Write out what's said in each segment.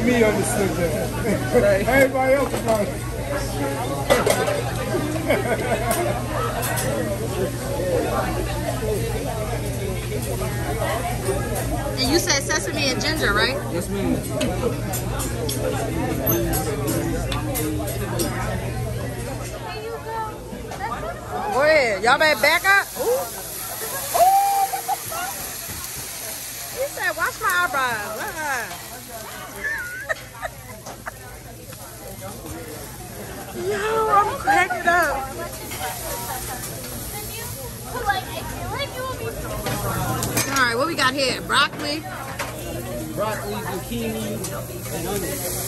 me understood that. Everybody else about it. And you said sesame and ginger, right? Yes, ma'am. Go ahead. Y'all better back up. Ooh. Ooh. He said, watch my eyebrows. Yo, I'm cracking up. All right, what we got here? Broccoli. Broccoli, zucchini, and onions.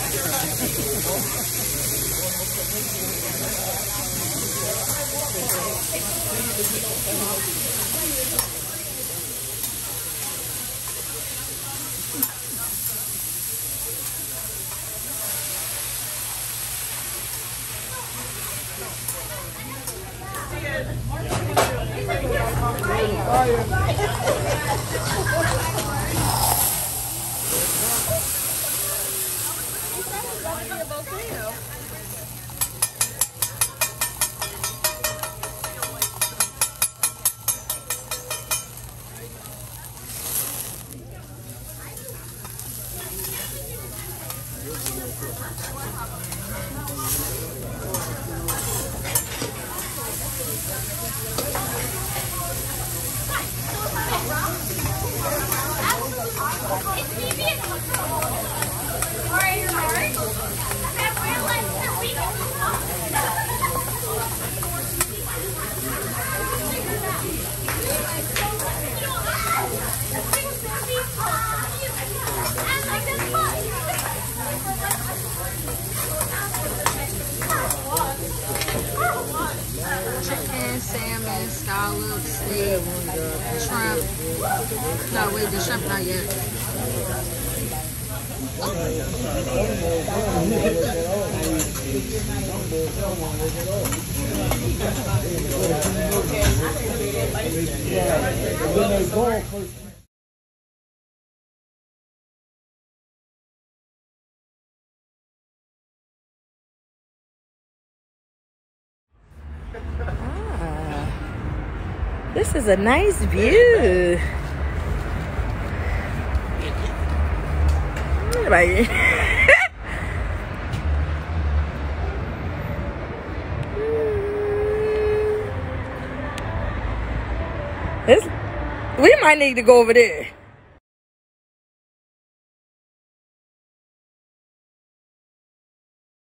Salmon, scallops, steak, shrimp. No, wait, the shrimp not yet. This is a nice view. Right. We might need to go over there.